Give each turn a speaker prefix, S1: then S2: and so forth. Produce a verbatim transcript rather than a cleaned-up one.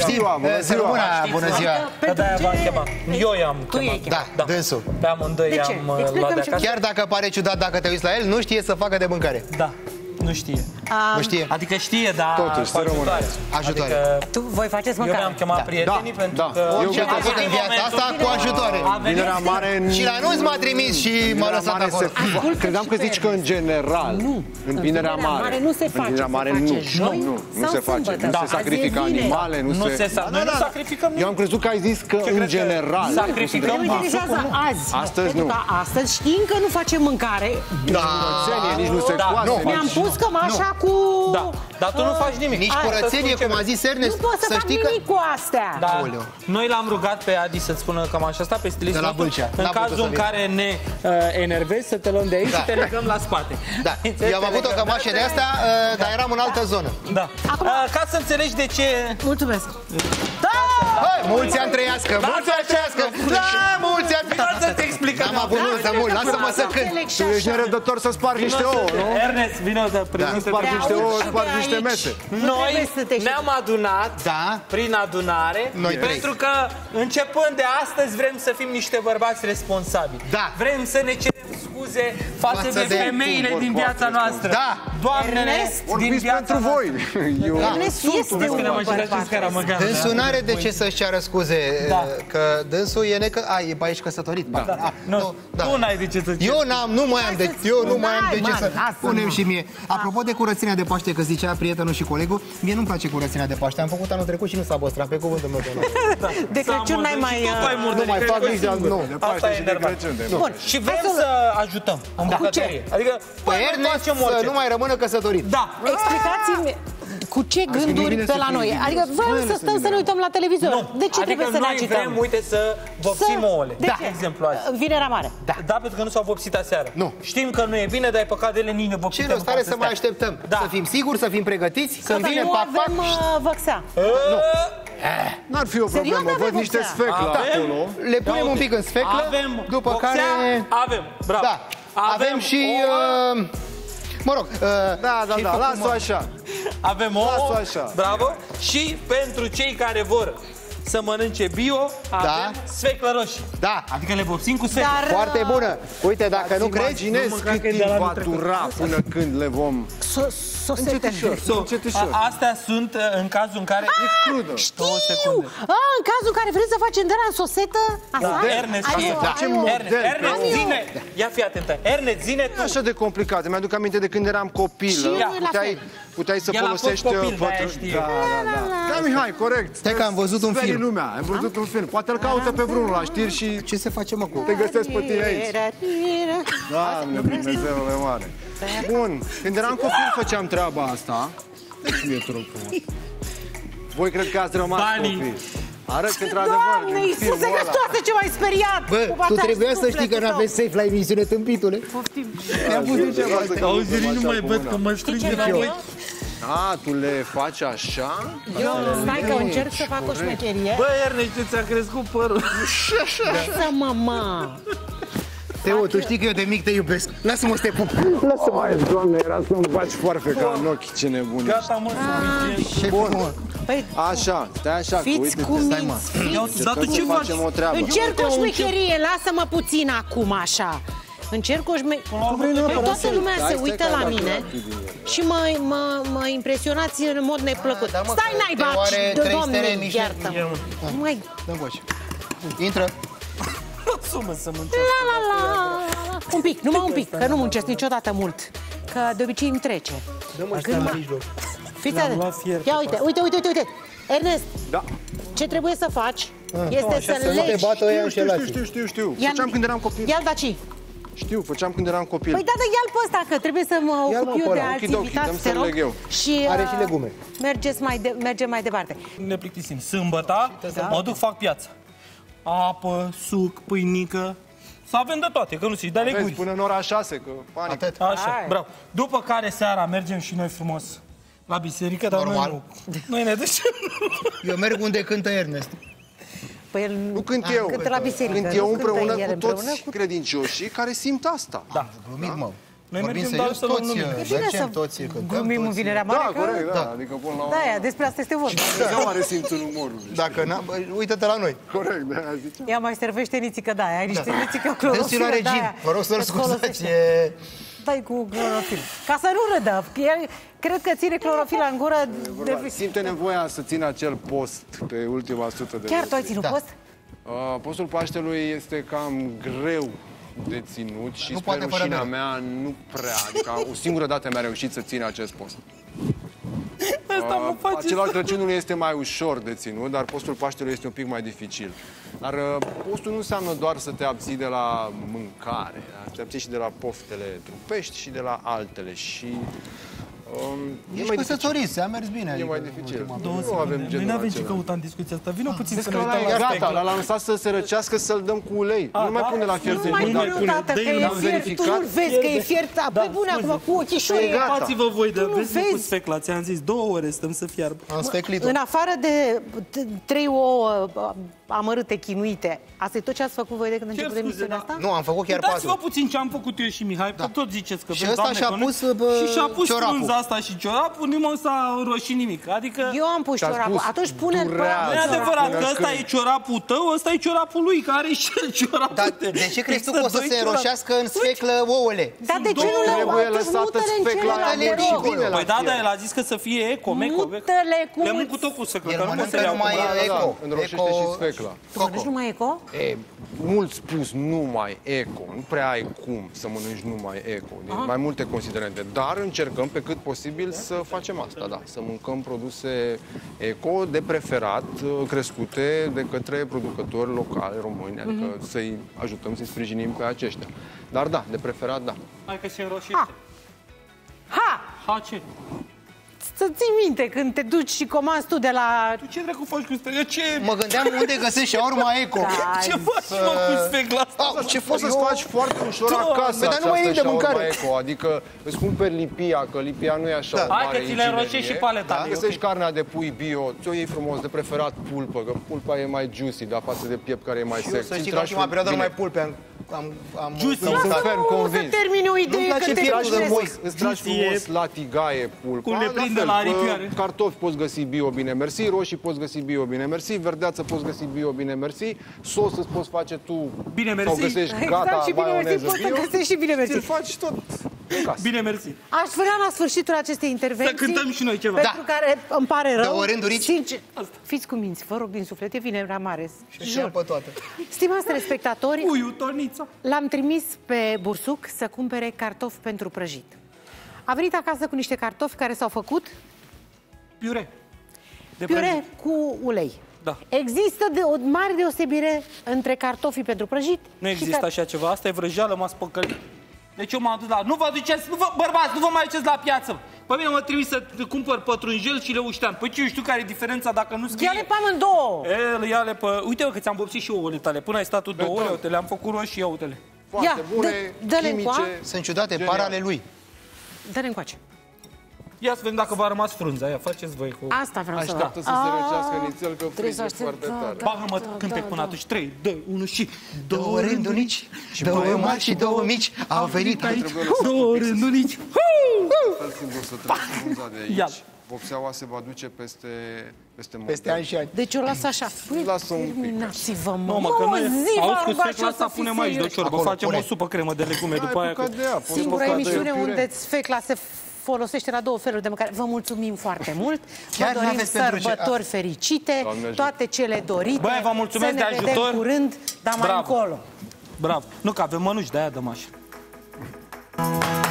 S1: ziua, bună ziua.
S2: Bună ziua.
S3: Că de-aia v-am chemat. Eu i-am
S2: chemat. Da, dânsul.
S3: Pe amândoi i-am luat de acasă.
S2: Chiar dacă pare ciudat dacă te uiți la el, nu știe să facă de mâncare.
S3: Da. Nu știe.
S2: Nu știe.
S3: Adică știe, dar
S1: totuși,
S3: cu ajutoare.
S2: Ajutoare.
S4: Tu voi faceți mâncare.
S3: Eu mi-am chemat prietenii pentru că...
S2: Ce am făcut în viața asta cu ajutoare.
S1: Vinerea Mare...
S2: Și la nu-ți m-a trimis și m-a lăsat acolo.
S1: Credeam că zici că în general, în Vinerea Mare...
S4: nu se face.
S1: Vinerea Mare nu, nu, nu se face. Nu se sacrifică animale, nu se...
S3: Noi nu sacrificăm.
S1: Eu am crezut că ai zis că în general...
S3: Sacrificăm.
S4: Noi utilizează azi.
S1: Astăzi nu.
S4: Astăzi știm că nu facem mâncare.
S1: Nici nu se coase.
S4: Mi-am pus cămașa cu...
S3: Da, dar tu nu faci nimic.
S2: Nici curățenie, cum a zis Ernest.
S4: Nu pot să fac nimic cu astea.
S3: Da. Noi l-am rugat pe Adi să-ți spună cam așa asta, pe stilistul
S2: de la Vâlcea.
S3: În cazul în care ne uh, enervezi, să te luăm de aici și te legăm la spate.
S2: Da, eu am avut o cămașă de asta, uh, dar eram în altă zonă.
S3: Da. Uh, ca să înțelegi de ce...
S4: Mulțumesc.
S2: Hai, mulți ani trăiască, mulți ani trăiască. Da, mulți ani trăiască.
S3: Să te explic.
S2: Am avut multă mult, lasă-mă să cânt.
S1: Tu ești nerăbdător să spargi niște ouă, nu?
S3: Ernest, vină să prezintă.
S1: Spargi niște ouă, spargi niște mese.
S3: Noi ne-am adunat prin adunare pentru că începând de astăzi vrem să fim niște bărbați responsabili. Vrem să ne cerem scuze față de femeile din viața noastră.
S2: Da.
S3: Doamnele din viața
S1: pentru voi.
S4: Ernest este un bărbat.
S2: Dânsul n-are de ce să-și ceară scuze, că dânsul e necă... A, e pe aici căsătorit.
S3: Tu n-ai de ce să ceri.
S2: Eu n-am, nu mai am de... Eu nu mai am de ce să... Punem și mie. Apropo de curățenia de Paște, că zicea prietenul și colegul, mie nu-mi place curățenia de Paște. Am făcut anul trecut și nu s-a băstrat, pe cuvântul meu.
S4: De Crăciun n-ai mai...
S2: Nu mai fac nici de nu.
S3: Asta e enervant. Bun, și vrem să ajutăm în bucătărie. Adică,
S2: pe Ernest să nu mai rămână căsătorit.
S3: Da.
S4: Explicați-mi cu ce gânduri pe la noi. Adică vrem să stăm să ne uităm la televizor. De ce trebuie să ne agităm?
S3: Adică noi vrem, uite, să vopsim ouăle.
S4: De
S3: exemplu azi.
S4: Vinerea Mare.
S3: Da, pentru că nu s-au vopsit aseară.
S2: Nu.
S3: Știm că nu e bine, dar e păcat de ele nici ne vopsităm.
S2: Ce rost are să mai așteptăm? Să fim siguri, să fim pregătiți, să vină pac, pac.
S4: Nu avem văxea.
S1: N-ar fi o problemă, văd niște sfeclă acolo.
S2: Le punem un pic în sfeclă, după care...
S3: Avem, bravo.
S2: Avem și... Mă rog,
S1: da, da, da, las-o așa.
S3: Avem ouă,
S1: las-o așa.
S3: Bravo. Și pentru cei care vor să mănânce bio, avem sfeclă roșie.
S2: Da.
S3: Adică le vopsim cu sfeclă.
S2: Foarte bună. Uite, dacă nu crezi...
S1: Imaginezi cât timp va dura până când le vom...
S4: Încetișor.
S3: Astea sunt în cazul în care...
S1: E crudă.
S4: Știu! În cazul în care vrei să faci de la în sosetă...
S3: Ernest, Ernest, zine... Ia fi atentă. Ernest, zine tu.
S1: Așa de complicat. Mi-aduc aminte de când eram copil. Puteai să folosești...
S3: El a fost copil, de-aia știe.
S1: Da, da, da. Da, Mihai, corect.
S2: Stai că am văzut un film.
S1: Lumea, am văzut un film. Poate îl caută pe vreunul la știri și...
S2: Ce se face, mă, cu...
S1: Te găsesc pe tine aici. Doamne, Dumnezeule mare. Bun, când eram copil făceam treaba asta. Deci mi-e trupul. Voi cred că ați rămas copii. Arăt că într-adevăr
S4: Doamne, Iisuse, că toate ce m-ai speriat.
S2: Bă, tu trebuia să știi că n-aveți safe la emisiune, tâmpitule.
S4: Poftim.
S2: Te-am pus de ceva.
S3: Auzi, nu mai văd că mă strânge la voi.
S1: A, tu le faci așa?
S4: Eu, stai că încerc să fac o șmecherie.
S3: Bă, Ernest, ce ți-a crescut părul?
S4: Să mama.
S2: Teo, tu știi că eu de mic te iubesc. Lasă-mă să te pup.
S1: Lasă-mă, Doamne, era să-mi faci foarfeca în ochi, ce nebun.
S3: Gata, mă, să
S1: bun. Așa, stai așa, că uite,
S4: stai, mă.
S3: Dar tu ce faci?
S4: Încerc o șmecherie, lasă-mă puțin acum, așa. Încerc o șmecherie. Toată lumea se uită la mine și mă, mă, mă impresionați în mod neplăcut. Stai, naiba, Doamne, iartă-mă. Nu mai...
S2: Dă-mi voce. Intră.
S3: Sumă să muncească.
S4: La, la, la. Un pic, numai un pic, că nu muncesc niciodată mult. Că de obicei îmi trece.
S2: Dă-mă ăsta la mijloc.
S4: Fiți atent. Ia uite, uite, uite, uite, uite. Ernest,
S1: da.
S4: Ce trebuie să faci este să legi.
S1: Știu, știu, știu, știu, știu. Făceam când eram copil.
S4: Ia-l daci.
S1: Știu, făceam când eram copil.
S4: Păi da, da, ia-l pe ăsta, că trebuie să mă ocup eu de alți invitați, te rog.
S2: Și are și legume.
S4: Mergeți mai de, mergem mai departe.
S3: Ne plictisim. Sâmbăta, mă duc, fac piață. Apă, suc, pâinică. Să avem de toate, că nu știi, dar leguri.
S1: Până în ora șase, că panică.
S3: Atât. Așa, bravo. După care seara mergem și noi frumos la biserică, dar noi nu. Noi ne ducem.
S2: Eu merg unde cântă Ernest.
S4: Păi el
S1: nu cânt eu,
S4: cântă la biserică.
S1: Cânt eu împreună cu toți credincioșii care simt asta.
S2: Da, glumit, mă.
S3: Noi mergem doar să luăm lumină.
S2: Mergem toți,
S4: glumim în Vinerea Mare.
S1: Da, corect, da. Adică până la...
S4: Da, despre asta este vorba.
S1: Nu are simțul umorului.
S2: Dacă n-am... Uită-te la noi.
S1: Corect, de-aia ziceam.
S4: Ea mai servește nițică, da, ai niște nițică clorofilă,
S2: de aia. Vă rog să-l scuzați.
S4: Dai cu clorofil. Ca să nu râdă. El, cred că ține clorofila în gură. De...
S1: Simte nevoia să țină acel post pe ultima sută de...
S4: Chiar tu ai ținut
S2: da.
S4: post?
S1: Uh, postul Paștelui este cam greu de ținut și spre rușinea mea nu prea. Adică o singură dată mi-a reușit să țin acest post.
S3: Asta mă face.
S1: Acela al Crăciunului este mai ușor de ținut, dar postul Paștelui este un pic mai dificil. Dar postul nu înseamnă doar să te abții de la mâncare, să te abții și de la poftele trupești și de la altele. Și um,
S2: ești mai căsătorit, a mers bine.
S1: E mai dificil.
S3: Nu avem genul. Noi n-avem ce căuta în discuția asta. Vino puțin să ne uităm la
S1: gata, l-a lăsat să se răcească, să-l dăm cu ulei. Nu mai pune la fiert.
S4: Nu mai pune, tată, că e fiert. Tu nu vezi că e fiert. Pe bune acum, cu ochișorii.
S3: Fați-vă voi de vezi cu sfecla. Ți-am zis, două ore stăm să fiarbă.
S2: Am sfeclit-o.
S4: În afară de trei ouă amărâte, chinuite, asta e tot ce ați făcut voi de când început emisiunea asta?
S2: Nu, am făcut chiar patru.
S3: Dați-vă puțin ce am făcut eu și Mihai, că tot ziceți că
S2: și ăsta și-a pus
S3: și și-a pus frunza asta și ciorapul, nu s-a roșit nimic. Adică
S4: eu am pus ciorapul, atunci pune-l pe...
S3: Nu e adevărat că ăsta e ciorapul tău, ăsta e ciorapul lui, care are și el ciorapul.
S2: Dar de ce crezi tu că o să se roșească în sfeclă ouăle?
S4: Dar de ce nu le-au lăsată
S1: sfecla?
S3: Păi da, dar el a zis că să fie eco, meco.
S4: Mutele cu...
S3: Le mânc cu tot cu sfeclă, că nu
S2: se iau eco.
S1: Înroșește și sfecla.
S4: Deci numai eco?
S1: E, mult spus numai eco. Nu prea ai cum să mănânci numai eco. Din mai multe considerente. Dar încercăm pe cât posibil să facem asta, da. Să mâncăm produse eco, de preferat, crescute de către producători locali români. Adică mm-hmm. să-i ajutăm, să-i sprijinim pe aceștia. Dar da, de preferat, da.
S3: Hai că se înroșește.
S4: Ha! Ha!
S3: Ha ce?
S4: Să ții minte când te duci și comanzi tu de la...
S3: Tu ce dracu faci cu sfecla? Ce...
S2: Mă gândeam unde găsești shawarma eco.
S4: Da,
S3: ce faci să... mă cu sfecla asta?
S1: Ce poți să-ți faci foarte ușor acasă.
S2: Dar nu mai e de mâncare.
S1: Eco. Adică îți cumperi lipia, că lipia nu e așa
S2: da.
S1: o mare
S3: hai că ți le înroșești și paleta.
S1: Da? Găsești okay. carnea de pui bio, ți-o iei frumos, de preferat pulpă, că pulpa e mai juicy, dar față de piept care e mai sec.
S2: Eu să știi că ultima perioadă nu mai pulpe. Am, am
S1: Juicy, sunt ferm convins.
S4: Să termini o idee că te
S1: duci. Îți tragi frumos la tigaie pulpa.
S3: Cum le prinde la aripioare.
S1: Cartofi poți găsi bio, bine mersi. Roșii poți găsi bio, bine mersi. Verdeață poți găsi bio, bine mersi. Sos îți poți face tu.
S3: Bine mersi.
S1: Sau găsești
S4: exact,
S1: gata,
S4: și bine mersi, poți să găsești și bine mersi.
S1: Ți-l faci tot.
S3: Bine mersi.
S4: Aș vrea la sfârșitul acestei intervenții
S3: să cântăm și noi ceva.
S4: Pentru da. care îmi pare rău.
S2: Două rânduri.
S4: Sincer, fiți cuminți, vă rog din suflet, e Vinerea Mare.
S2: Și pe toate.
S4: Stimați telespectatori,
S3: Uiutornița.
S4: L-am trimis pe Bursuc să cumpere cartofi pentru prăjit. A venit acasă cu niște cartofi care s-au făcut
S3: piure. De
S4: piure
S3: prăjit.
S4: cu ulei.
S3: Da.
S4: Există de o mare deosebire între cartofii pentru prăjit.
S3: Nu există car... așa ceva, asta e vrăjeală, m-a spăcălit. Deci eu m-am dus la... Nu vă duceți, nu vă, bărbați, nu vă mai duceți la piață. Pe mine mă trimis să cumpăr pătrunjel și leuștean. Păi ce, eu știu care e diferența dacă nu scrie...
S4: Ia-le pe amândouă.
S3: E, ia-le pe... Uite că ți-am vopsit și ouăle tale. Până ai stat tu două ore, uite, le-am făcut roșii, ia uite-le.
S1: Foarte bune, chimice.
S2: Sunt ciudate, par ale lui.
S4: Dă-le încoace.
S3: Ia să vedem dacă v-a rămas frunza. Ia, faceți voi cu...
S4: Asta vreau să văd.
S1: Așteaptă să se răcească nițel, că frige foarte tare.
S3: Bagă-mă cântec până atunci. trei, doi, unu și...
S2: Două rândunici, două mari și două mici au venit aici.
S3: Două rândunici.
S1: Frunza de aici. Vopseaua se va duce peste peste,
S2: peste ani și ani.
S4: Deci o las așa.
S1: Lasă un pic.
S4: Terminați-vă, mă.
S3: Nu, mă, că noi auzi cu sfecla asta punem aici de ciorbă. Facem o supă cremă de legume după aia.
S4: Singura emisiune unde sfecla se folosește la două feluri de mâncare. Vă mulțumim foarte mult. Vă dorim sărbători fericite, toate cele dorite.
S3: Băi, vă mulțumesc de ajutor.
S4: Să ne vedem curând, dar mai încolo.
S3: Bravo. Nu, că avem mănuși, de-aia dăm așa.